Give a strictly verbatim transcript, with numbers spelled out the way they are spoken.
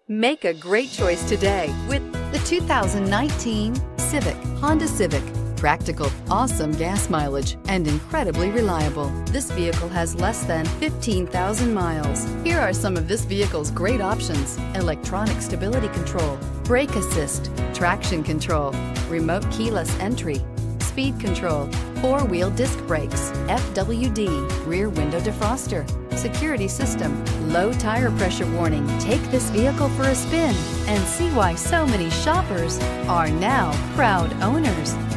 Make a great choice today with the two thousand nineteen Civic, Honda Civic. Practical, awesome gas mileage, and incredibly reliable. This vehicle has less than fifteen thousand miles. Here are some of this vehicle's great options: electronic stability control, brake assist, traction control, remote keyless entry, speed control, four-wheel disc brakes, F W D, rear window defroster, security system, low tire pressure warning. Take this vehicle for a spin and see why so many shoppers are now proud owners.